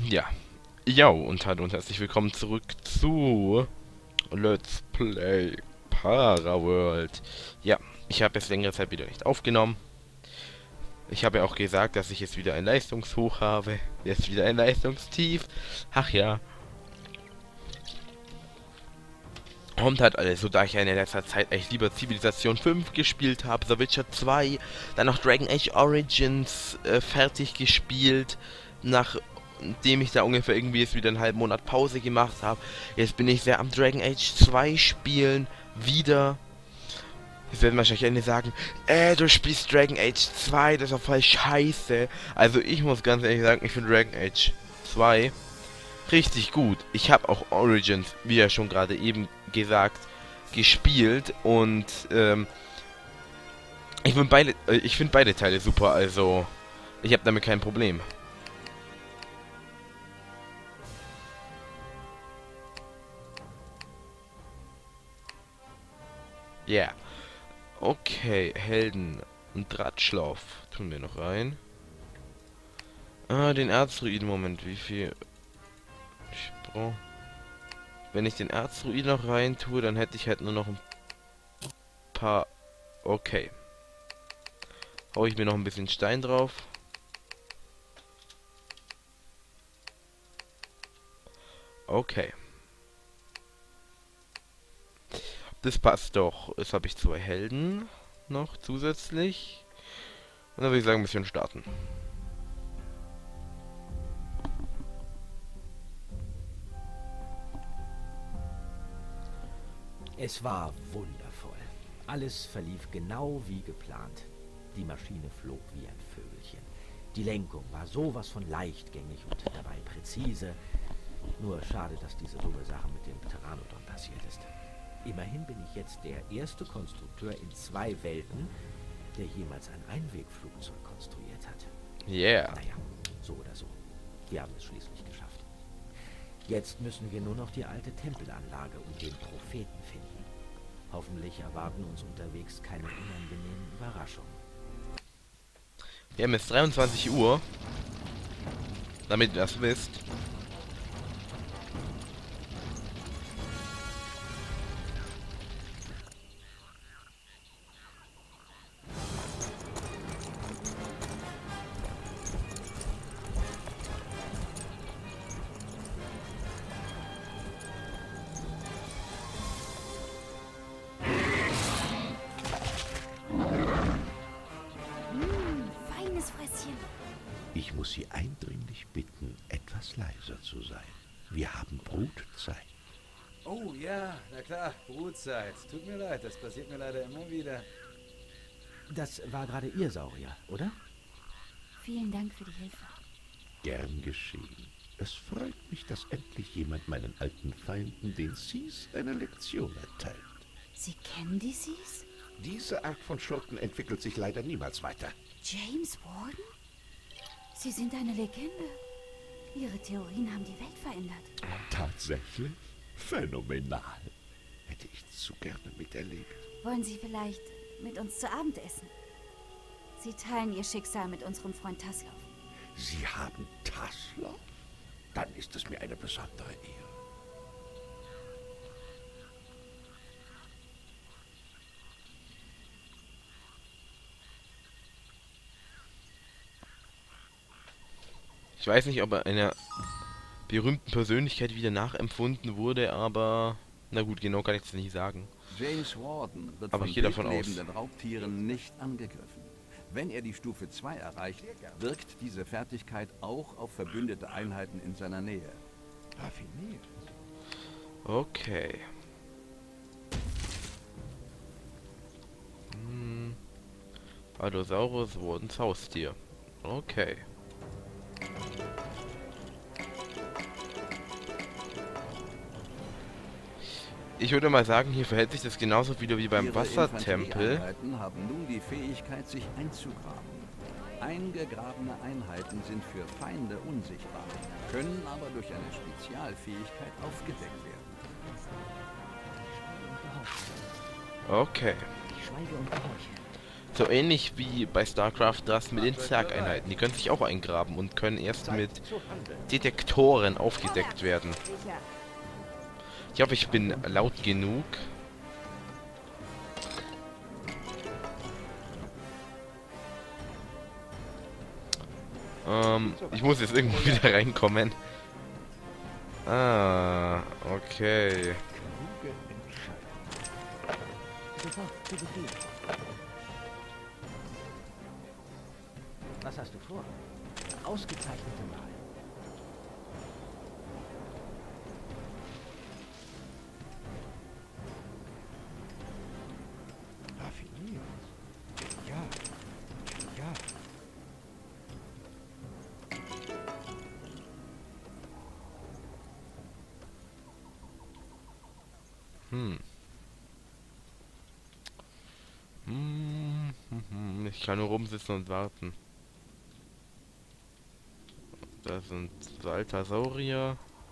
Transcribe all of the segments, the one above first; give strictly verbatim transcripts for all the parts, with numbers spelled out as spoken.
Ja. Jo, und hallo und herzlich willkommen zurück zu Let's Play Paraworld. Ja, ich habe jetzt längere Zeit wieder nicht aufgenommen. Ich habe ja auch gesagt, dass ich jetzt wieder ein Leistungshoch habe. Jetzt wieder ein Leistungstief. Ach ja. Kommt halt alles so, da ich ja in letzter Zeit echt lieber Zivilisation fünf gespielt habe, The Witcher zwei, dann noch Dragon Age Origins äh, fertig gespielt, nachdem ich da ungefähr irgendwie jetzt wieder einen halben Monat Pause gemacht habe. Jetzt bin ich sehr am Dragon Age zwei spielen, wieder. Jetzt werden wahrscheinlich einige sagen, äh, du spielst Dragon Age zwei, das ist doch voll scheiße. Also ich muss ganz ehrlich sagen, ich finde Dragon Age zwei richtig gut. Ich habe auch Origins, wie ja schon gerade eben gesagt, gespielt und ähm, ich finde beide, äh, ich finde beide Teile super. Also ich habe damit kein Problem. Ja. Yeah. Okay, Helden und Drahtschlauf tun wir noch rein. Ah, den Erzdruiden, Moment, wie viel ich brauche. Wenn ich den Erzdruiden noch rein tue, dann hätte ich halt nur noch ein paar. Okay. Hau ich mir noch ein bisschen Stein drauf. Okay. Das passt doch. Jetzt habe ich zwei Helden noch zusätzlich. Und dann würde ich sagen, ein bisschen starten. Es war wundervoll. Alles verlief genau wie geplant. Die Maschine flog wie ein Vögelchen. Die Lenkung war sowas von leichtgängig und dabei präzise. Nur schade, dass diese dumme Sache mit dem Pteranodon passiert ist. Immerhin bin ich jetzt der erste Konstrukteur in zwei Welten, der jemals ein Einwegflugzeug konstruiert hat. Yeah. Naja, so oder so. Wir haben es schließlich geschafft. Jetzt müssen wir nur noch die alte Tempelanlage und den Propheten finden. Hoffentlich erwarten uns unterwegs keine unangenehmen Überraschungen. Wir haben jetzt dreiundzwanzig Uhr. Damit ihr das wisst. Ich muss Sie eindringlich bitten, etwas leiser zu sein. Wir haben Brutzeit. Oh ja, na klar, Brutzeit. Tut mir leid, das passiert mir leider immer wieder. Das war gerade Ihr Saurier, oder? Vielen Dank für die Hilfe. Gern geschehen. Es freut mich, dass endlich jemand meinen alten Feinden, den Seas, eine Lektion erteilt. Sie kennen die Seas? Diese Art von Schurken entwickelt sich leider niemals weiter. James Warden? Sie sind eine Legende. Ihre Theorien haben die Welt verändert. Tatsächlich? Phänomenal. Hätte ich zu gerne miterlebt. Wollen Sie vielleicht mit uns zu Abend essen? Sie teilen Ihr Schicksal mit unserem Freund Taslauf. Sie haben Taslauf? Dann ist es mir eine besondere Ehre. Ich weiß nicht, ob er einer berühmten Persönlichkeit wieder nachempfunden wurde, aber na gut, genau kann ich das nicht sagen. James Warden wird Aber von ich gehe davon aus. wildlebenden Raubtieren nicht angegriffen. Wenn er die Stufe zwei erreicht, wirkt diese Fertigkeit auch auf verbündete Einheiten in seiner Nähe. Raffiniert. Okay. Hm. Allosaurus Wardens Haustier. Okay. Ich würde mal sagen, hier verhält sich das genauso wieder wie beim Ihre Wassertempel. Infanterieeinheiten haben nun die Fähigkeit, sich einzugraben. Eingegrabene Einheiten sind für Feinde unsichtbar, können aber durch eine Spezialfähigkeit aufgedeckt werden. Okay. Ich schweige und gehorche. So ähnlich wie bei StarCraft das mit den Zergeinheiten. Die können sich auch eingraben und können erst mit Detektoren aufgedeckt werden. Ich hoffe, ich bin laut genug. Ähm, ich muss jetzt irgendwo wieder reinkommen. Ah, okay. Was hast du vor? Ausgezeichnete Wahl. Raffiniert. Ja. Ja. Hm. Hm, hm, hm. Ich kann nur rumsitzen und warten. Da sind Saltasaurier.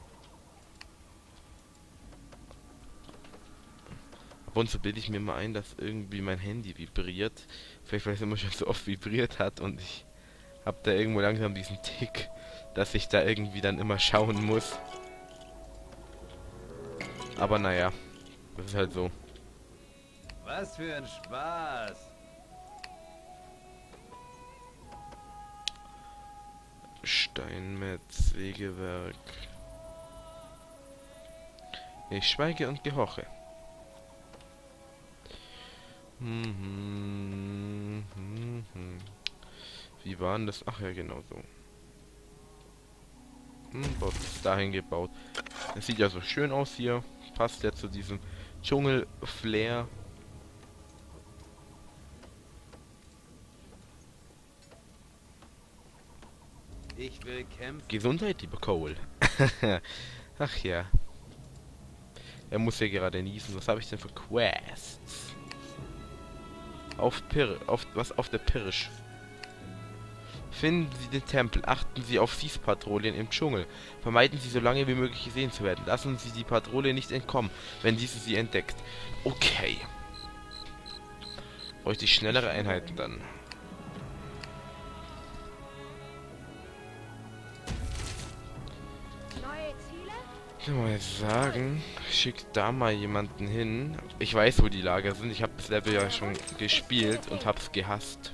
Ab und zu bilde ich mir mal ein, dass irgendwie mein Handy vibriert. Vielleicht weil es immer schon so oft vibriert hat und ich hab da irgendwo langsam diesen Tick, dass ich da irgendwie dann immer schauen muss. Aber naja, das ist halt so. Was für ein Spaß! Steinmetz, Sägewerk. Ich schweige und gehorche. Hm, hm, hm, hm. Wie war denn das? Ach ja, genau so. Hm, was ist dahin gebaut? Es sieht ja so schön aus hier. Passt ja zu diesem Dschungel-Flair. Ich will kämpfen. Gesundheit, lieber Cole. Ach ja. Er muss ja gerade niesen. Was habe ich denn für Quests? Auf Pir... Auf... Was? Auf der Pirsch. Finden Sie den Tempel. Achten Sie auf Thief-Patrouillen im Dschungel. Vermeiden Sie so lange wie möglich gesehen zu werden. Lassen Sie die Patrouille nicht entkommen, wenn diese sie entdeckt. Okay. Bräuchte ich schnellere Einheiten dann. Ich will mal sagen, schick da mal jemanden hin. Ich weiß, wo die Lager sind. Ich habe das Level ja schon gespielt und hab's gehasst.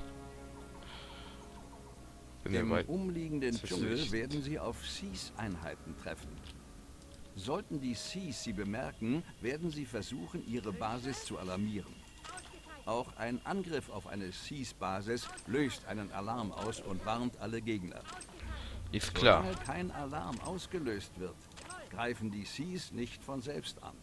Bin Im weit umliegenden Dschungel Verzicht. werden Sie auf Seas-Einheiten treffen. Sollten die Seas Sie bemerken, werden sie versuchen, ihre Basis zu alarmieren. Auch ein Angriff auf eine Seas-Basis löst einen Alarm aus und warnt alle Gegner. Ist klar. Solange kein Alarm ausgelöst wird, greifen die Seas nicht von selbst an.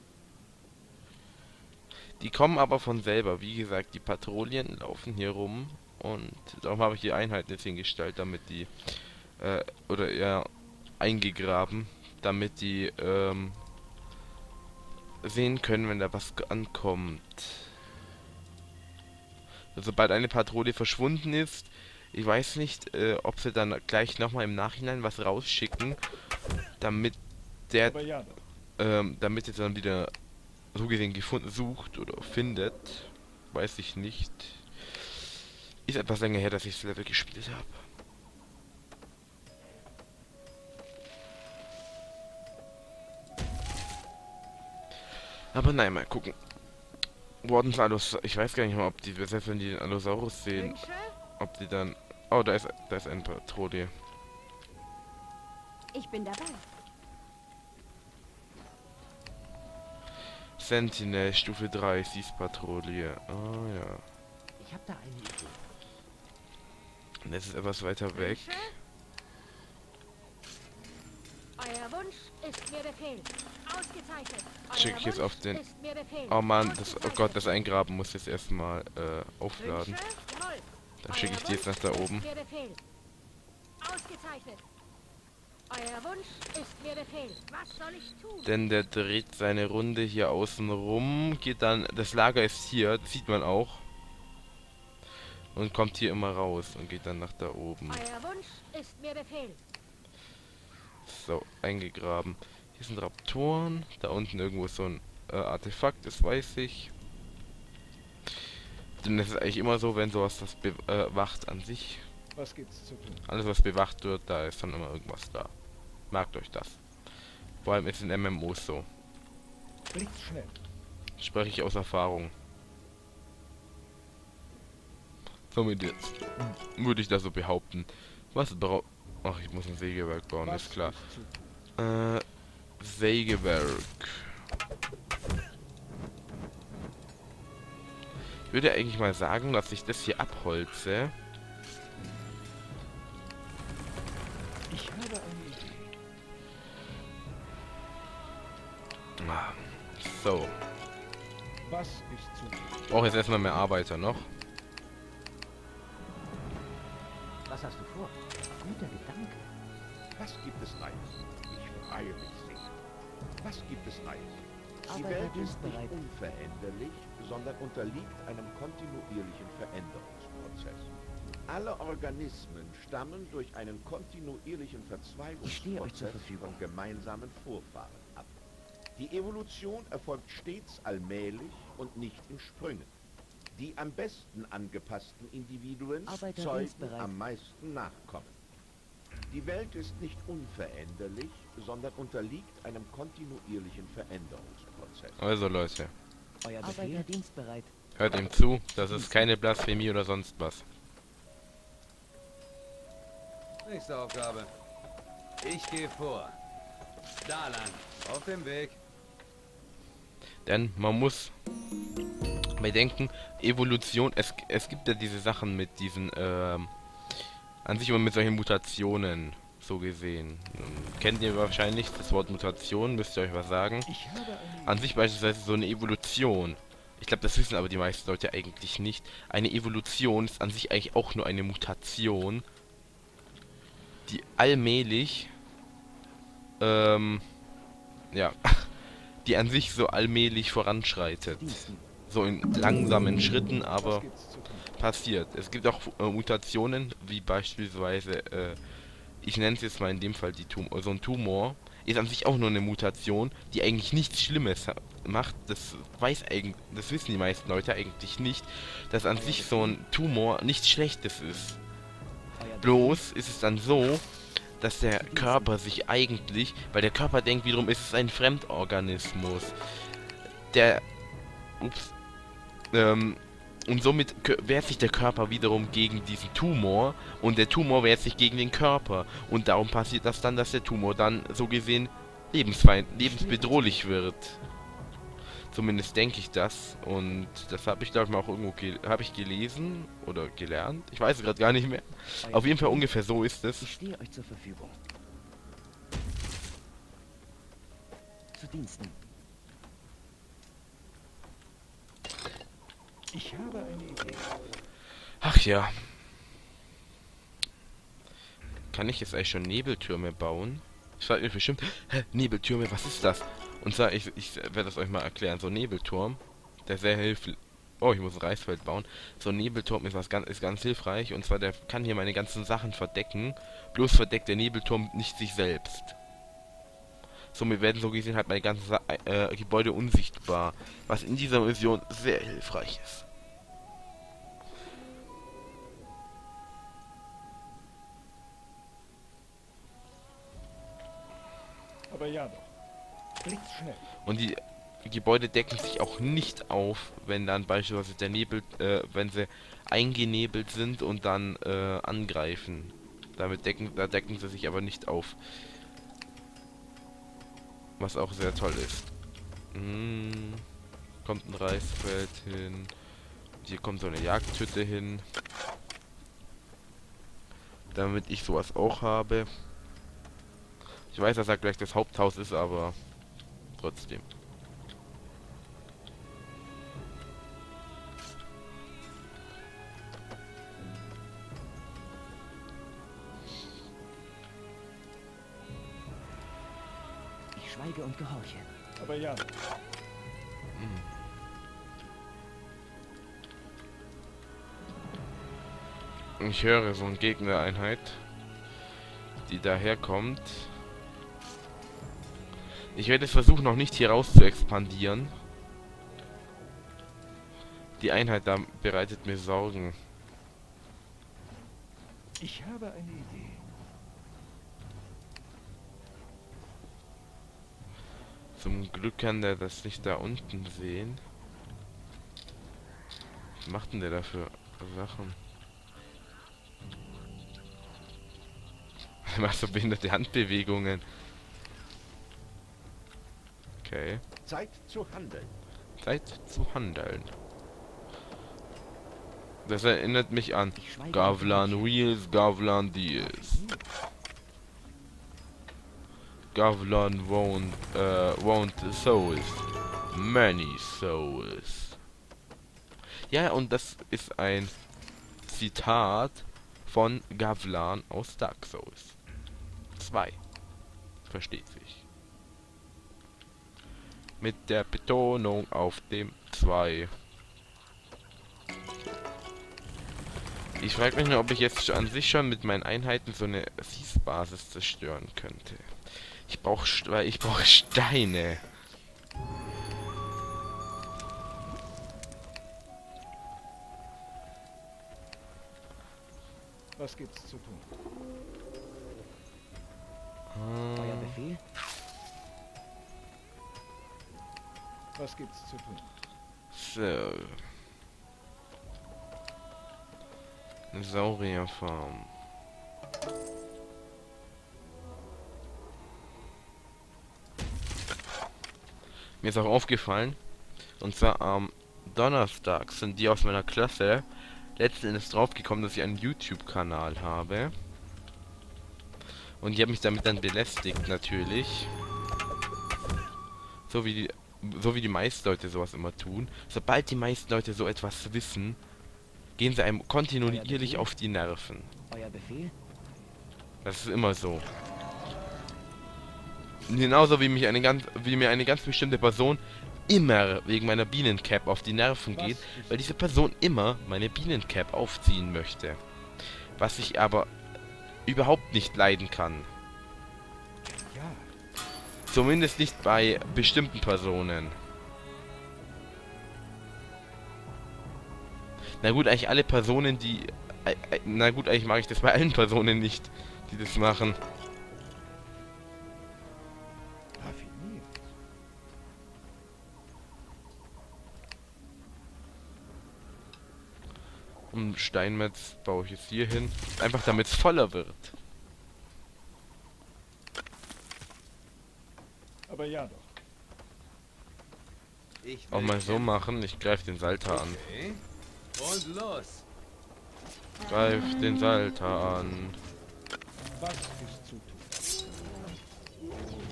Die kommen aber von selber. Wie gesagt, die Patrouillen laufen hier rum. Und darum habe ich die Einheiten jetzt hingestellt, damit die, äh, oder eher eingegraben, damit die, ähm, sehen können, wenn da was ankommt. Sobald eine Patrouille verschwunden ist, ich weiß nicht, äh, ob sie dann gleich nochmal im Nachhinein was rausschicken, damit der, ähm, damit er dann wieder so gesehen gefunden, sucht oder findet, weiß ich nicht. Ist etwas länger her, dass ich das Level gespielt habe. Aber nein, mal gucken. Wardens Allos, ich weiß gar nicht mal, ob die, selbst wenn die den Allosaurus sehen, ob die dann... Oh, da ist, da ist ein Patrouille. Ich bin dabei. Sentinel, Stufe drei, Seas-Patrouille. Ah, ja. Ich habe da eine Idee. Und das ist etwas weiter weg. Euer Wunsch ist mir Befehl. Ausgezeichnet. Schick ich jetzt auf den... Ist mir Befehl. Oh Mann, das, oh Gott, das Eingraben muss jetzt erstmal äh, aufladen. Wünsche? Jawohl. Dann schicke ich die jetzt nach da oben. Ist mir Befehl. Ausgezeichnet. Euer Wunsch ist mir Befehl. Was soll ich tun? Denn der dreht seine Runde hier außen rum, geht dann... Das Lager ist hier, das sieht man auch. Und kommt hier immer raus und geht dann nach da oben. Euer Wunsch ist mir Befehl. So, eingegraben. Hier sind Raptoren. Da unten irgendwo ist so ein äh, Artefakt, das weiß ich. Denn es ist eigentlich immer so, wenn sowas das bewacht an sich. Was gibt's zu tun? Alles was bewacht wird, da ist dann immer irgendwas da. Merkt euch das. Vor allem ist in M M Os so. Blitzschnell. Spreche ich aus Erfahrung. Somit jetzt würde ich das so behaupten. Was braucht... Ach, ich muss ein Sägewerk bauen, Was ist klar. ist zu tun? Äh, Sägewerk. Ich würde eigentlich mal sagen, dass ich das hier abholze. Ich habe eine Idee. Ah, so. Was ist zu tun? Ich brauche jetzt erstmal mehr Arbeiter noch. Was hast du vor? Guter Gedanke. Was gibt es Neues? Ich freue mich sehr. Was gibt es Neues? Die Arbeiter Welt ist nicht dienstbereit. unveränderlich, sondern unterliegt einem kontinuierlichen Veränderungsprozess. Alle Organismen stammen durch einen kontinuierlichen Ich stehe euch zur Verzweigungsprozess Verfügung. von gemeinsamen Vorfahren ab. Die Evolution erfolgt stets allmählich und nicht in Sprüngen. Die am besten angepassten Individuen Arbeiter zeugen dienstbereit. am meisten Nachkommen. Die Welt ist nicht unveränderlich, sondern unterliegt einem kontinuierlichen Veränderungsprozess. Also Leute, Euer Befehl? Arbeiter dienstbereit. hört ihm zu, das ist keine Blasphemie oder sonst was. Nächste Aufgabe. Ich gehe vor. Da lang. Auf dem Weg. Denn man muss bedenken, Evolution, es, es gibt ja diese Sachen mit diesen, ähm, an sich immer mit solchen Mutationen, so gesehen. Kennt ihr wahrscheinlich das Wort Mutation, müsst ihr euch was sagen. Ich habe eine An sich beispielsweise so eine Evolution. Ich glaube, das wissen aber die meisten Leute eigentlich nicht. Eine Evolution ist an sich eigentlich auch nur eine Mutation, die allmählich, ähm, ja, die an sich so allmählich voranschreitet. Diensten. So in langsamen Schritten, aber Was gibt's zu tun? passiert. Es gibt auch äh, Mutationen, wie beispielsweise, äh, ich nenne es jetzt mal in dem Fall die Tum so ein Tumor, ist an sich auch nur eine Mutation, die eigentlich nichts Schlimmes macht. Das weiß eigentlich, das wissen die meisten Leute eigentlich nicht, dass an sich so ein Tumor nichts Schlechtes ist. Euer Bloß ist es dann so, dass der Körper sich eigentlich, weil der Körper denkt wiederum, ist es ein Fremdorganismus, der, ups, ähm, und somit kö- wehrt sich der Körper wiederum gegen diesen Tumor und der Tumor wehrt sich gegen den Körper und darum passiert das dann, dass der Tumor dann so gesehen lebensfeind, lebensbedrohlich wird. Zumindest denke ich das und das habe ich glaube ich mal auch irgendwo ge habe ich gelesen oder gelernt. Ich weiß es gerade gar nicht mehr. Euer Auf jeden Fall Befehl? ungefähr so ist es. Ich stehe euch zur Verfügung. Zu Diensten. Ich habe eine Idee. Ach ja. Kann ich jetzt eigentlich schon Nebeltürme bauen? Ich frage mich bestimmt, hä, Nebeltürme, was ist das? Und zwar, ich, ich werde das euch mal erklären. So ein Nebelturm, der sehr hilft. Oh, ich muss ein Reisfeld bauen. So ein Nebelturm ist was ganz, ist ganz hilfreich. Und zwar, der kann hier meine ganzen Sachen verdecken. Bloß verdeckt der Nebelturm nicht sich selbst. Somit werden so gesehen halt meine ganzen Sa äh, Gebäude unsichtbar. Was in dieser Mission sehr hilfreich ist. Aber ja doch. Blitzschnell. Und die Gebäude decken sich auch nicht auf, wenn dann beispielsweise der Nebel, äh, wenn sie eingenebelt sind und dann äh, angreifen. Damit decken, da decken sie sich aber nicht auf. Was auch sehr toll ist. Hm, kommt ein Reisfeld hin. Hier kommt so eine Jagdhütte hin. Damit ich sowas auch habe. Ich weiß, dass er gleich das Haupthaus ist, aber trotzdem. Ich schweige und gehorche. Aber ja doch. Ich höre so eine Gegnereinheit, die daherkommt. Ich werde jetzt versuchen, noch nicht hier raus zu expandieren. Die Einheit da bereitet mir Sorgen. Ich habe eine Idee. Zum Glück kann der das nicht da unten sehen. Was macht denn der da für Sachen? Er macht so behinderte Handbewegungen. Okay. Zeit zu handeln. Zeit zu handeln. Das erinnert mich an Ich schweige Gavlan Wheels, Gavlan Deals. Gavlan won't, äh, won't souls. Many souls. Ja, und das ist ein Zitat von Gavlan aus Dark Souls zwei. Versteht sich. Mit der Betonung auf dem zwei. Ich frage mich nur, ob ich jetzt an sich schon mit meinen Einheiten so eine Thieves-Basis zerstören könnte. Ich brauche, weil ich brauche Steine. Was gibt's zu tun? Euer Befehl? Was gibt's zu tun? So. Eine Saurierfarm. Mir ist auch aufgefallen, und zwar am Donnerstag sind die aus meiner Klasse letzten Endes draufgekommen, dass ich einen YouTube-Kanal habe. Und die haben mich damit dann belästigt, natürlich. So wie die, so wie die meisten Leute sowas immer tun. Sobald die meisten Leute so etwas wissen, gehen sie einem kontinuierlich auf die Nerven. Euer Befehl? Das ist immer so. Genauso wie mich eine ganz, wie mir eine ganz bestimmte Person immer wegen meiner Bienencap auf die Nerven geht, weil diese Person immer meine Bienencap aufziehen möchte. Was ich aber überhaupt nicht leiden kann. Ja, Zumindest nicht bei bestimmten Personen. Na gut, eigentlich alle Personen, die... Äh, äh, na gut, eigentlich mag ich das bei allen Personen nicht, die das machen. raffiniert. Und Steinmetz baue ich jetzt hier hin. Einfach damit es voller wird. Aber ja doch. Ich Auch will mal so kämpfen. machen. Ich greife den Salter an. Okay. Und los. Greif den Salter an. Was ist zu tun?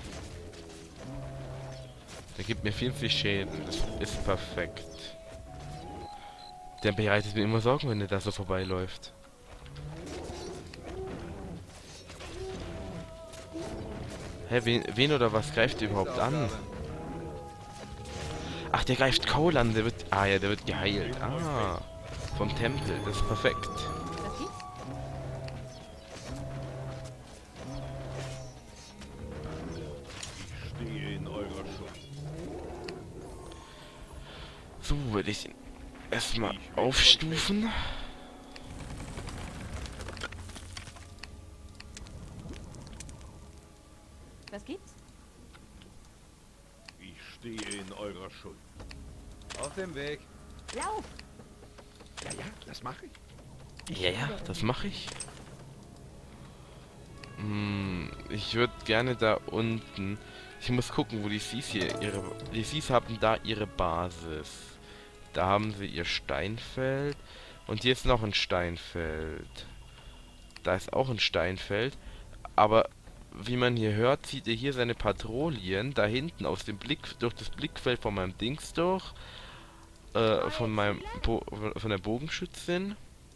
Der gibt mir vierzig Schäden. Das ist perfekt. Der bereitet mir immer Sorgen, wenn der da so vorbeiläuft. Hä, wen, wen oder was greift der überhaupt an? Ach, der greift Cole an, der wird... Ah ja, der wird geheilt. Ah, vom Tempel, das ist perfekt. Was gibt's? Ich stehe in eurer Schuld. So, würde ich ihn erstmal aufstufen. Was gibt's? Ich stehe in eurer Schuld. Auf dem Weg. Lauf! Ja, ja, das mache ich. Ja, ja, das mache ich. Hm, ich würde gerne da unten... Ich muss gucken, wo die Seas hier ihre... Die Seas haben da ihre Basis. Da haben sie ihr Steinfeld. Und hier ist noch ein Steinfeld. Da ist auch ein Steinfeld. Aber wie man hier hört, zieht er hier seine Patrouillen da hinten aus dem Blick... durch das Blickfeld von meinem Dings durch. Äh, von meinem... Bo von der Bogenschützin.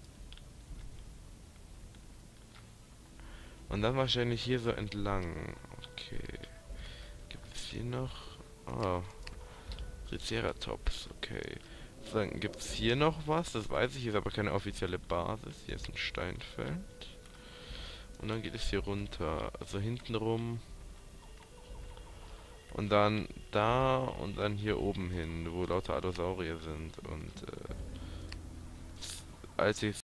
Und dann wahrscheinlich hier so entlang. Okay. Gibt es hier noch... Oh. Triceratops, okay. So, dann gibt es hier noch was, das weiß ich, ist aber keine offizielle Basis. Hier ist ein Steinfeld. Und dann geht es hier runter. Also hinten rum. Und dann da und dann hier oben hin, wo lauter Allosaurier sind. Und äh, als ich